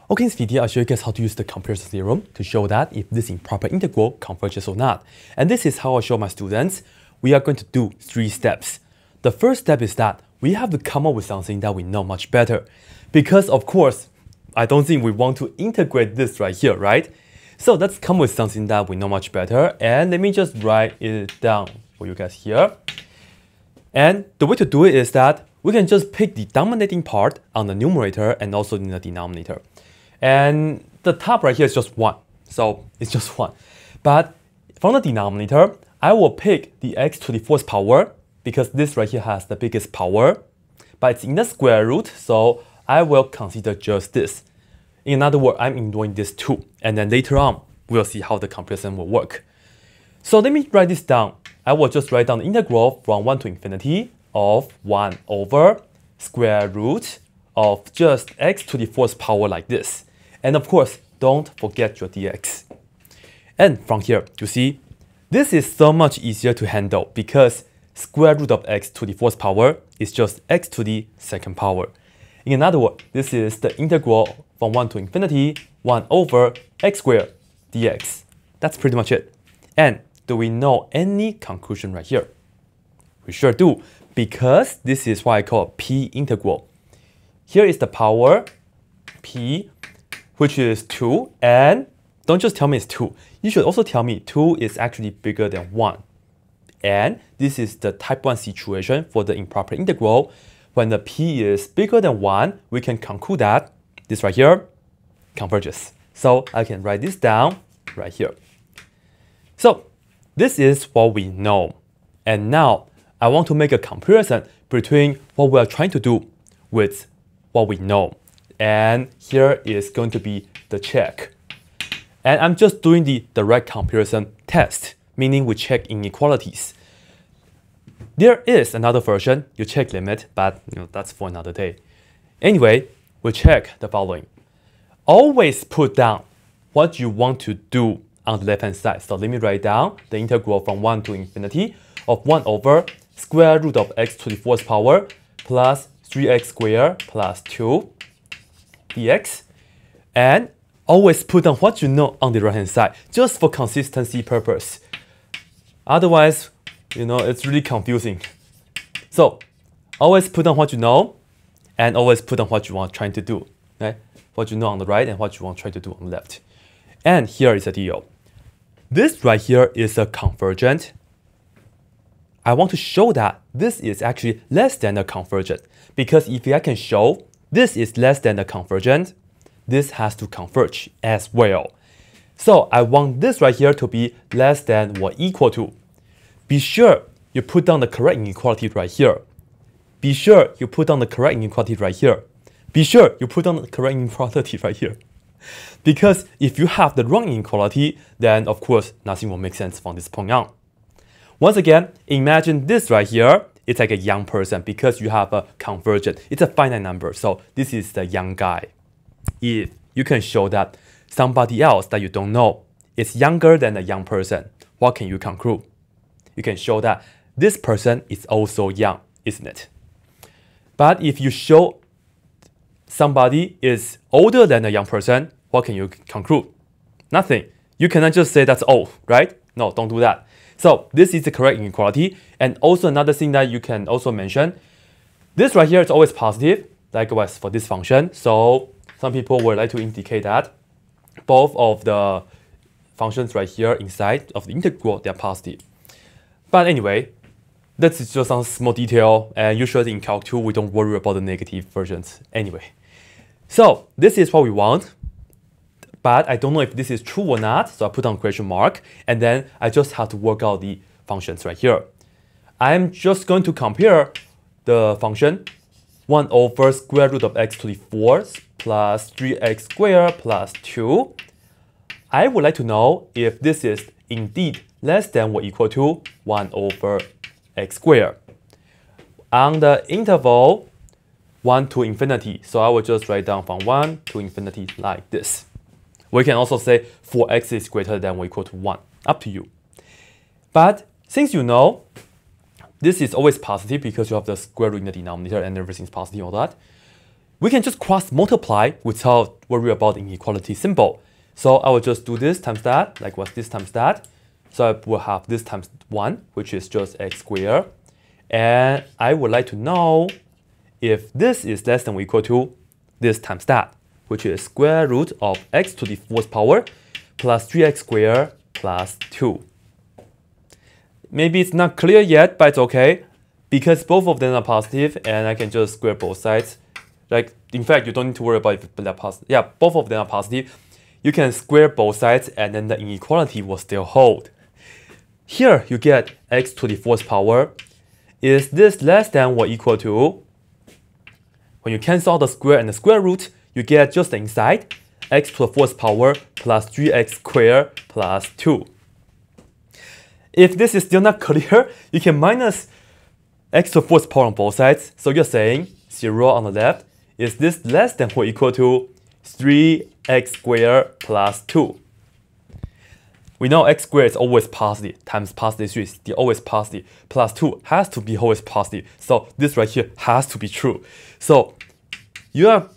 Okay, in this video, I'll show you guys how to use the comparison theorem to show that if this improper integral converges or not. And this is how I show my students. We are going to do 3 steps. The first step is that we have to come up with something that we know much better. Because of course, I don't think we want to integrate this right here, right? So let's come with something that we know much better. And let me just write it down for you guys here. And the way to do it is that we can just pick the dominating part on the numerator and also in the denominator. And the top right here is just 1. So it's just 1. But from the denominator, I will pick the x to the 4th power because this right here has the biggest power. But it's in the square root, so I will consider just this. In other words, I'm ignoring this 2. And then later on, we'll see how the comparison will work. So let me write this down. I will just write down the integral from 1 to infinity of 1 over square root of just x to the 4th power like this. And of course, don't forget your dx. And from here, you see, this is so much easier to handle because square root of x to the 4th power is just x to the 2nd power. In other words, this is the integral from 1 to infinity, 1 over x squared dx. That's pretty much it. And do we know any conclusion right here? We sure do, because this is what I call p integral. Here is the power, p, which is 2, and don't just tell me it's 2. You should also tell me 2 is actually bigger than 1. And this is the type 1 situation for the improper integral. When the p is bigger than 1, we can conclude that this right here converges. So I can write this down right here. So this is what we know. And now I want to make a comparison between what we are trying to do with what we know. And here is going to be the check. And I'm just doing the direct comparison test, meaning we check inequalities. There is another version, you check limit, but that's for another day. Anyway, we check the following. Always put down what you want to do on the left-hand side. So let me write down the integral from 1 to infinity of 1 over square root of x to the 4th power plus 3x squared plus 2 dx. And always put down what you know on the right-hand side, just for consistency purpose. Otherwise, it's really confusing. So always put down what you know, and always put down what you want trying to do. Okay? What you know on the right and what you want try to do on the left. And here is the deal. This right here is a convergent. I want to show that this is actually less than a convergent. Because if I can show this is less than a convergent, this has to converge as well. So I want this right here to be less than or equal to. Be sure you put down the correct inequality right here. Be sure you put down the correct inequality right here. Be sure you put down the correct inequality right here. Because if you have the wrong inequality, then of course nothing will make sense from this point on. Once again, imagine this right here. It's like a young person because you have a convergent. It's a finite number, so this is the young guy. If you can show that somebody else that you don't know is younger than a young person, what can you conclude? You can show that this person is also young, isn't it? But if you show somebody is older than a young person, what can you conclude? Nothing. You cannot just say that's old, right? No, don't do that. So this is the correct inequality. And also another thing that you can also mention, this right here is always positive, likewise for this function. So some people would like to indicate that both of the functions right here inside of the integral, they're positive. But anyway, that's just some small detail, and usually in Calc 2, we don't worry about the negative versions anyway. So this is what we want, but I don't know if this is true or not, so I put on question mark, and then I just have to work out the functions right here. I'm just going to compare the function 1 over square root of x to the 4th plus 3x squared plus 2. I would like to know if this is indeed less than or equal to 1 over x squared. On the interval 1 to infinity, so I will just write down from 1 to infinity like this. We can also say 4x is greater than or equal to 1, up to you. But since you know this is always positive because you have the square root in the denominator and everything's positive, all that, we can just cross multiply without worry about the inequality symbol. So I will just do this times that, like what's this times that. So I will have this times 1, which is just x squared. And I would like to know if this is less than or equal to this times that, which is square root of x to the 4th power plus 3x squared plus 2. Maybe it's not clear yet, but it's okay, because both of them are positive, and I can just square both sides. Like, in fact, you don't need to worry about if they're positive. Yeah, both of them are positive. You can square both sides, and then the inequality will still hold. Here, you get x to the 4th power. Is this less than or equal to? When you cancel the square and the square root, you get just the inside, x to the 4th power plus 3x squared plus 2. If this is still not clear, you can minus x to the 4th power on both sides. So you're saying 0 on the left. Is this less than or equal to 3x squared plus 2? We know x squared is always positive, times positive 3 is still always positive, plus 2 has to be always positive. So this right here has to be true. So you are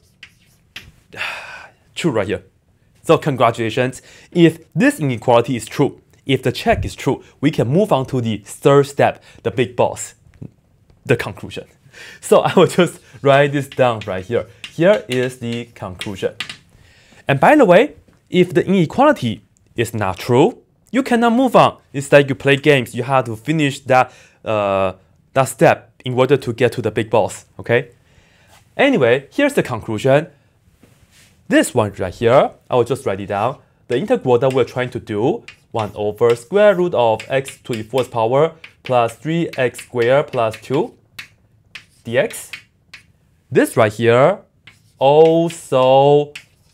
true right here. So congratulations. If this inequality is true, if the check is true, we can move on to the third step, the big boss, the conclusion. So I will just write this down right here. Here is the conclusion. And by the way, if the inequality is not true, you cannot move on. It's like you play games. You have to finish that step in order to get to the big boss, okay? Anyway, here's the conclusion. This one right here, I will just write it down. The integral that we're trying to do, 1 over square root of x to the 4th power plus 3x squared plus 2 dx. This right here also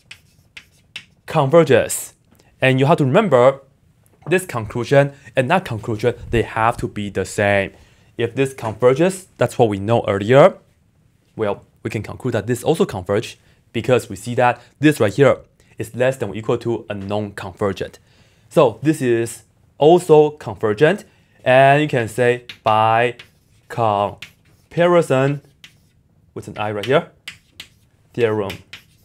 converges. And you have to remember, this conclusion and that conclusion, they have to be the same. If this converges, that's what we know earlier. Well, we can conclude that this also converges because we see that this right here is less than or equal to a non-convergent. So this is also convergent, and you can say by comparison, with an I right here, theorem.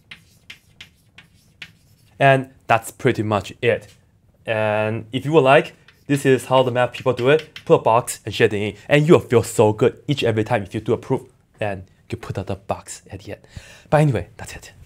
And that's pretty much it. And if you would like, this is how the math people do it. Put a box and share the in, and you'll feel so good each every time if you do a proof and you put out the box at the end. But anyway, that's it.